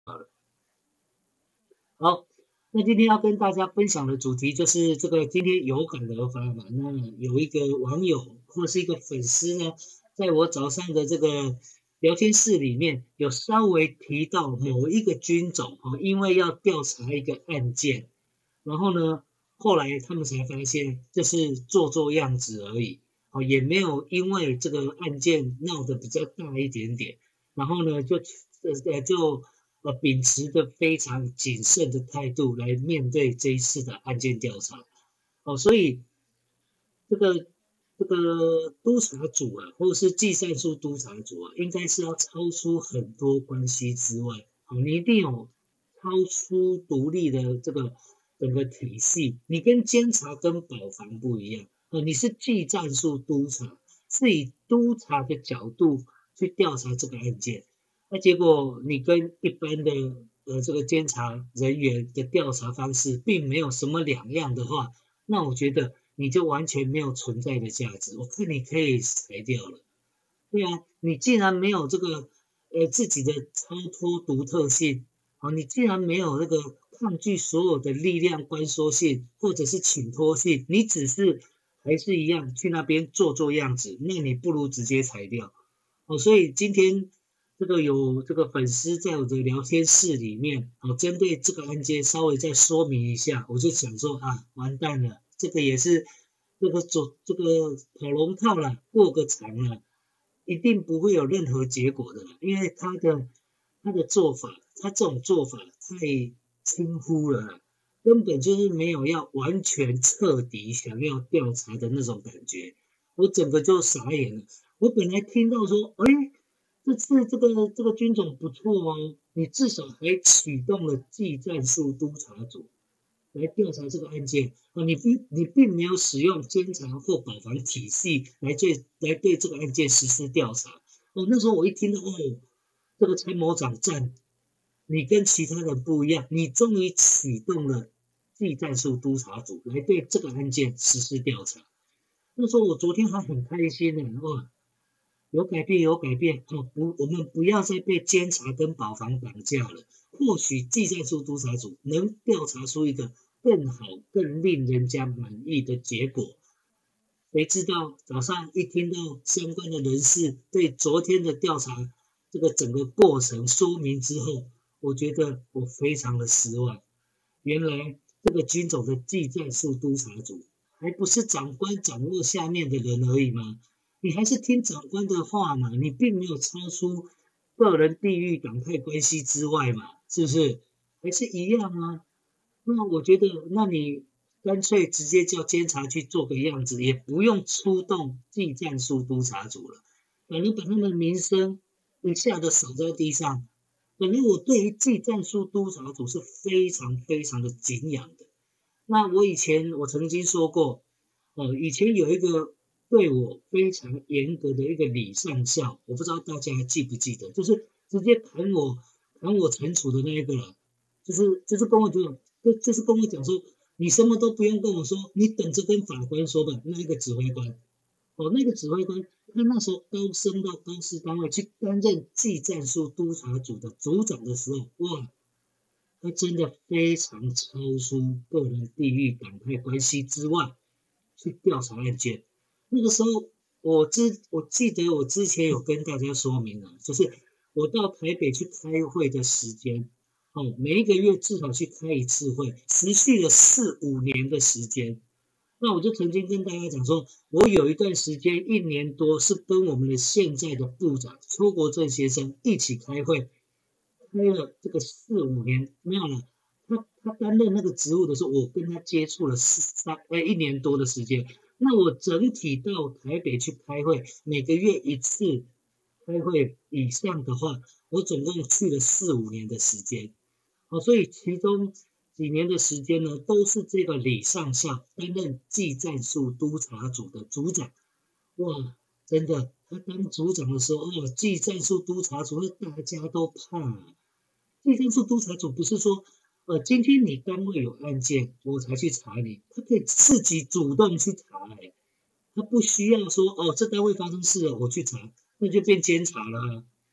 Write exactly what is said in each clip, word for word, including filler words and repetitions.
好，那今天要跟大家分享的主题就是这个今天有感而发嘛。那有一个网友或是一个粉丝呢，在我早上的这个聊天室里面有稍微提到某一个军种哦，因为要调查一个案件，然后呢，后来他们才发现这是做做样子而已，哦，也没有因为这个案件闹得比较大一点点，然后呢就呃就。呃，秉持着非常谨慎的态度来面对这一次的案件调查。哦，所以这个这个督察组啊，或者是计算术督察组啊，应该是要超出很多关系之外。哦，你一定有超出独立的这个整个体系。你跟监察跟保防不一样。哦，你是技战术督察，是以督察的角度去调查这个案件。那结果你跟一般的呃这个监察人员的调查方式并没有什么两样的话，那我觉得你就完全没有存在的价值。我看你可以裁掉了。对啊，你既然没有这个呃自己的超脱独特性，好，你既然没有那个抗拒所有的力量关缩性或者是倾托性，你只是还是一样去那边做做样子，那你不如直接裁掉。哦，所以今天这个有这个粉丝在我的聊天室里面，哦，针对这个案件稍微再说明一下，我就想说啊，完蛋了，这个也是这个走这个跑龙套了，过个场了，一定不会有任何结果的，因为他的他的做法，他这种做法太轻忽了，根本就是没有要完全彻底想要调查的那种感觉，我整个就傻眼了。我本来听到说，哎，这次这个这个军种不错哦，你至少还启动了技战术督察组来调查这个案件啊，你并你并没有使用监察或保防体系来对来对这个案件实施调查。哦，那时候我一听到哦，这个参谋长赞，你跟其他人不一样，你终于启动了技战术督察组来对这个案件实施调查。那时候我昨天还很开心呢，哇！有改变，有改变哦！不，我们不要再被监察跟保防绑架了。或许技战术督察组能调查出一个更好、更令人家满意的结果。谁知道早上一听到相关的人士对昨天的调查这个整个过程说明之后，我觉得我非常的失望。原来这个军种的技战术督察组还不是长官掌握下面的人而已吗？你还是听长官的话嘛，你并没有超出个人地域党派关系之外嘛，是不是？还是一样啊？那我觉得，那你干脆直接叫监察去做个样子，也不用出动技战术督察组了，反正把他们的名声一下子扫在地上。本来我对于技战术督察组是非常非常的敬仰的。那我以前我曾经说过，哦，以前有一个对我非常严格的一个李上校，我不知道大家还记不记得，就是直接砍我砍我惩处的那一个人，就是就是跟我讲，就就是跟我讲说，你什么都不用跟我说，你等着跟法官说吧。那一个指挥官，哦，那个指挥官，他那时候高升到高师单位去担任技战术督察组的组长的时候，哇！他真的非常超出个人地域党派关系之外去调查案件。那个时候，我之我记得我之前有跟大家说明了，就是我到台北去开会的时间，哦，每一个月至少去开一次会，持续了四五年的时间。那我就曾经跟大家讲说，我有一段时间一年多是跟我们的现在的部长邱国正先生一起开会。开了这个四五年没有了，他他担任那个职务的时候，我跟他接触了四三呃一年多的时间。那我整体到台北去开会，每个月一次开会以上的话，我总共去了四五年的时间。好，所以其中几年的时间呢，都是这个李上校担任技战术督察组的组长。哇，真的，他当组长的时候，哦，技战术督察组大家都怕啊。技战术督察组不是说，呃，今天你单位有案件，我才去查你，他可以自己主动去查、欸，他不需要说，哦，这单位发生事了，我去查，那就变监察了啊。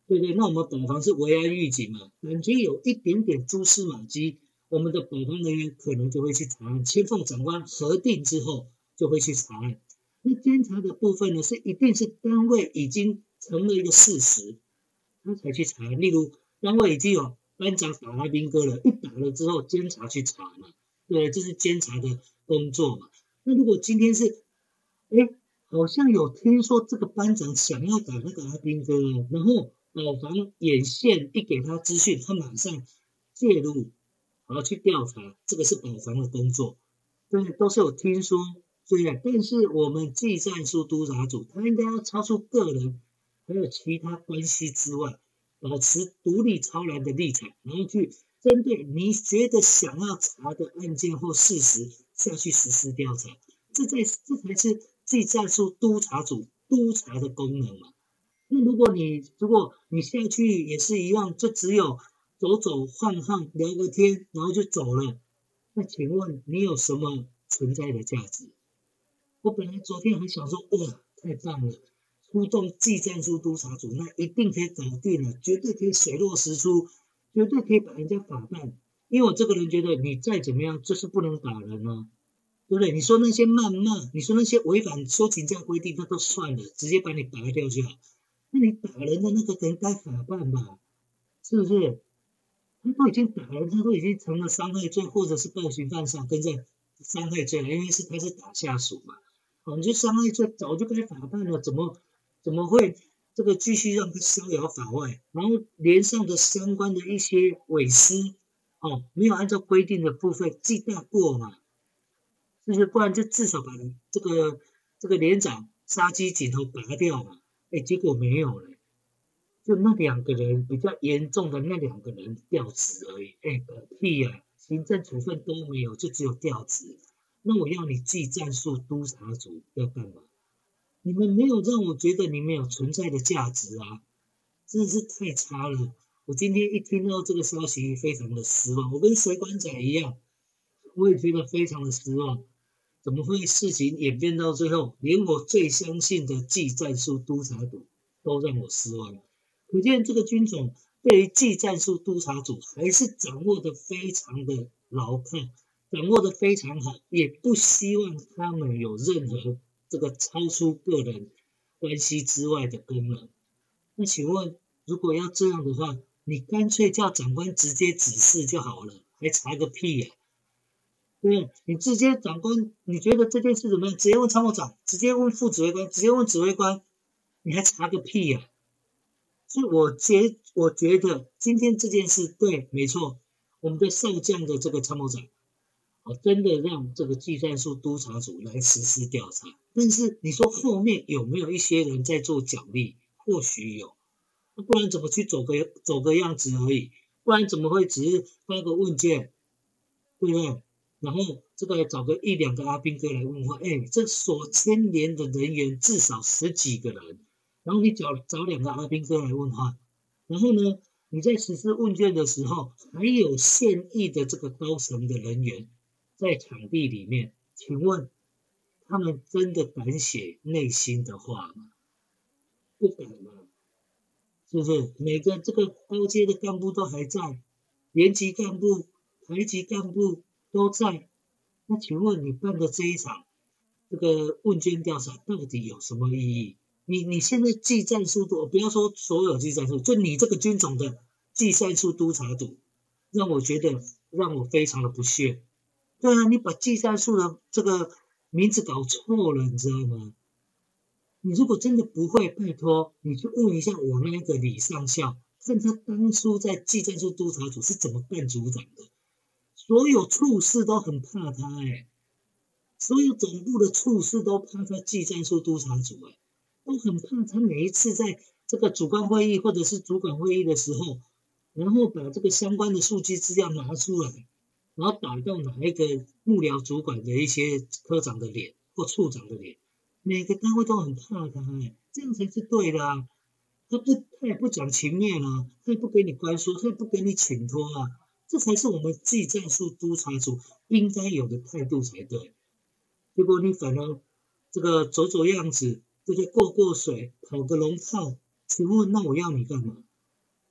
对对，那我们保防是维安预警嘛，感觉有一点点蛛丝马迹，我们的保防人员可能就会去查案，签奉长官核定之后就会去查案。那监察的部分呢，是一定是单位已经成了一个事实，他才去查。例如单位已经有班长打阿兵哥了，一打了之后，监察去查嘛，对，这是监察的工作嘛。那如果今天是，哎，好像有听说这个班长想要打那个阿兵哥哦，然后保防眼线一给他资讯，他马上介入，然后去调查，这个是保防的工作，对，都是有听说。对啊，但是我们技战术督察组，他应该要超出个人还有其他关系之外，保持独立超然的立场，然后去针对你觉得想要查的案件或事实下去实施调查，这在这才是技战术督察组督察的功能嘛。那如果你如果你下去也是一样，就只有走走晃晃聊个天，然后就走了，那请问你有什么存在的价值？我本来昨天还想说，哇，太棒了，出动技战术督察组，那一定可以搞定了，绝对可以水落石出，绝对可以把人家法办。因为我这个人觉得，你再怎么样就是不能打人啊，对不对？你说那些谩骂，你说那些违反收请假规定，那都算了，直接把你拔掉就好。那你打人的那个人该法办吧？是不是？他都已经打人，他都已经成了伤害罪，或者是暴行犯上，跟着伤害罪了，因为是他是打下属嘛。哦，你就伤害罪早就该法办了，怎么怎么会这个继续让他逍遥法外？然后连上的相关的一些伪施，哦，没有按照规定的部分记大过嘛，是不是？不然就至少把这个这个连长杀鸡儆猴拔掉嘛。哎，结果没有了，就那两个人比较严重的那两个人调职而已。哎，狗屁呀、啊，行政处分都没有，就只有调职。那我要你技战术督察组要干嘛？你们没有让我觉得你们有存在的价值啊，真的是太差了。我今天一听到这个消息，非常的失望。我跟水管仔一样，我也觉得非常的失望。怎么会事情演变到最后，连我最相信的技战术督察组都让我失望？可见这个军种对于技战术督察组还是掌握的非常的牢靠。掌握的非常好，也不希望他们有任何这个超出个人关系之外的功能。那请问，如果要这样的话，你干脆叫长官直接指示就好了，还查个屁呀、啊？对，你直接长官，你觉得这件事怎么样？直接问参谋长，直接问副指挥官，直接问指挥官，你还查个屁呀、啊？所以我觉我觉得今天这件事对，没错，我们的少将的这个参谋长。哦，真的让这个技战术督察组来实施调查，但是你说后面有没有一些人在做角力？或许有，不然怎么去走个走个样子而已？不然怎么会只是发个问卷，对不对？然后这个找个一两个阿兵哥来问话，哎，这所牵连的人员至少十几个人，然后你找找两个阿兵哥来问话，然后呢，你在实施问卷的时候，还有现役的这个高层的人员。在场地里面，请问他们真的敢写内心的话吗？不敢吗？是不是？每个这个高阶的干部都还在，连级干部、排级干部都在。那请问你办的这一场这个问卷调查到底有什么意义？你你现在技战术督，不要说所有技战术，就你这个军种的技战术督察组，让我觉得让我非常的不屑。对啊，你把技战术的这个名字搞错了，你知道吗？你如果真的不会，拜托你去问一下我那个李上校，看他当初在技战术督察组是怎么干组长的。所有处事都很怕他哎、欸，所有总部的处事都怕他技战术督察组哎、欸，都很怕他每一次在这个主观会议或者是主管会议的时候，然后把这个相关的数据资料拿出来。然后打到哪一个幕僚主管的一些科长的脸或处长的脸，每个单位都很怕他、欸，这样才是对的啊！他不，他也不讲情面啊，他也不给你关说，他也不给你请托啊，这才是我们技战术督察组应该有的态度才对。结果你反而这个走走样子，这个过过水，跑个龙套，请问那我要你干嘛？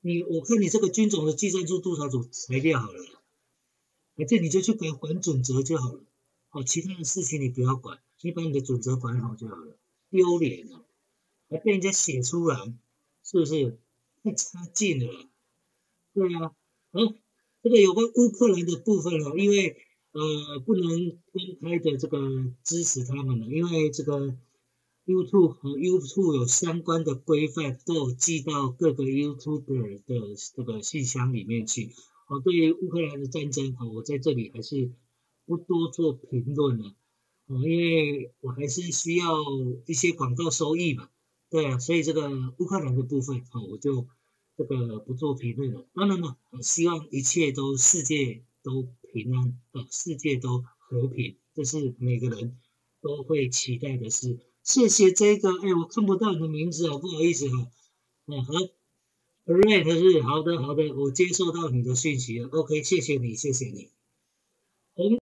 你我看你这个军种的技战术督察组裁掉好了，而且你就去管管准则就好了。哦，其他的事情你不要管，你把你的准则管好就好了。丢脸了，还被人家写出来，是不是太差劲了？对啊，好，这个有关乌克兰的部分哦，因为呃不能公开的这个支持他们了，因为这个 YouTube 和 YouTube 有相关的规范，都有寄到各个 YouTuber 的这个信箱里面去。哦，对于乌克兰的战争，哦，我在这里还是不多做评论了，哦，因为我还是需要一些广告收益嘛，对啊，所以这个乌克兰的部分，哦，我就这个不做评论了。当然了，希望一切都世界都平安，呃，世界都和平，这是每个人都会期待的事。谢谢这个，哎，我看不到你的名字哦，不好意思哈。嗯，好 ，Red 是好的，好的，我接受到你的讯息了。OK，谢谢你，谢谢你。红